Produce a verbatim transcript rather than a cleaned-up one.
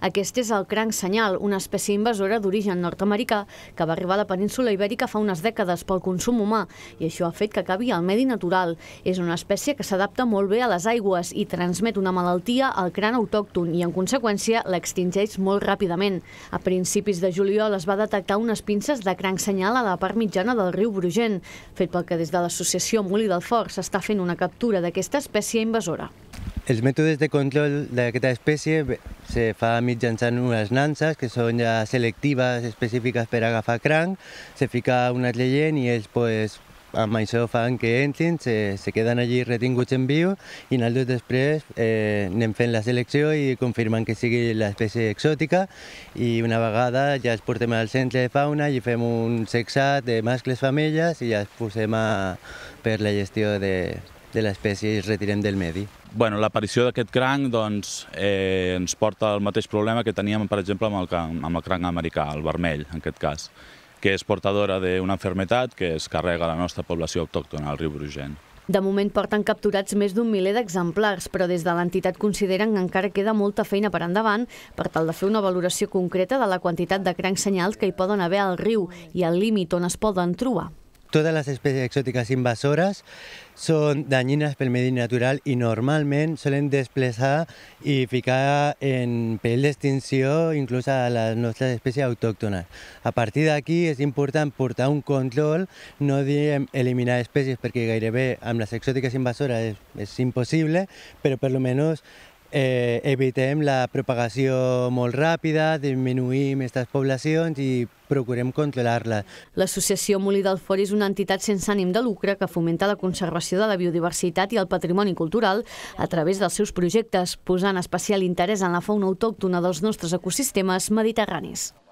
Aquest és el cranc senyal, una espècie invasora d'origen nord-americà que va arribar a la península ibèrica fa unes dècades pel consum humà i això ha fet que acabi al medi natural. És una espècie que s'adapta molt bé a les aigües i transmet una malaltia al cranc autòcton i, en conseqüència, l'extingeix molt ràpidament. A principis de juliol es va detectar unes pinces de cranc senyal a la part mitjana del riu Brugent, fet pel que des de l'associació Molí del Fort s'està fent una captura d'aquesta espècie invasora. Els mètodes de control d'aquesta espècie se fa mitjançant unes nanses que són ja selectives, específiques per agafar cranc, se fica un altre lent i ells pues, amb això fan que entrin, se, se queden allí retinguts en viu i nosaltres després eh, anem fent la selecció i confirmant que sigui l'espècie exòtica i una vegada ja els portem al centre de fauna i fem un sexat de mascles femelles i ja els posem a, per la gestió de, de l'espècie i els retirem del medi. Bueno, l'aparició d'aquest cranc doncs, eh, ens porta al mateix problema que teníem, per exemple, amb el, cranc, amb el cranc americà, el vermell, en aquest cas, que és portadora d'una malaltia que es carrega a la nostra població autòctona al riu Brugent. De moment porten capturats més d'un miler d'exemplars, però des de l'entitat consideren que encara queda molta feina per endavant per tal de fer una valoració concreta de la quantitat de crancs senyals que hi poden haver al riu i al límit on es poden trobar. Totes les espècies exòtiques invasores són dañines pel medi natural i normalment solen desplaçar i ficar en perill d'extinció inclús a les nostres espècies autòctones. A partir d'aquí és important portar un control, no diem eliminar espècies perquè gairebé amb les exòtiques invasores és, és impossible, però per almenys eh, evitem la propagació molt ràpida, disminuïm aquestes poblacions i procurem controlar-les. L'Associació Molí del Fort és una entitat sense ànim de lucre que fomenta la conservació de la biodiversitat i el patrimoni cultural a través dels seus projectes, posant especial interès en la fauna autòctona dels nostres ecosistemes mediterranis.